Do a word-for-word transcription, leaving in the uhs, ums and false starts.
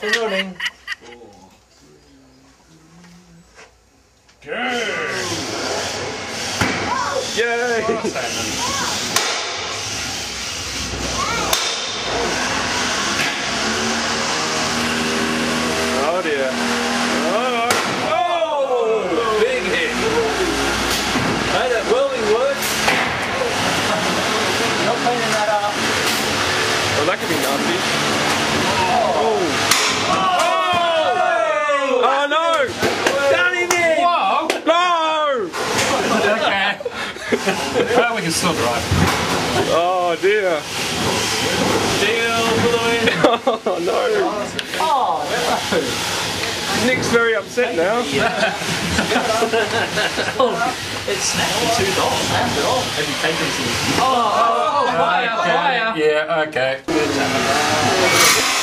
and running. Good. Yay! Oh dear. Oh, Oh! Big hit. Hey, that welding works. Not cleaning that up. well, that could be nasty. Oh! Oh, oh no! Down in there! Whoa! No! Okay. Well, we can still drive. Oh dear. Deal for the win. Oh no. Oh, no. Nick's very upset now. Oh, it snapped for two dollars. Snapped it off. Have you taken some? Oh, oh, oh, fire, Okay. fire. Yeah, okay. Good job.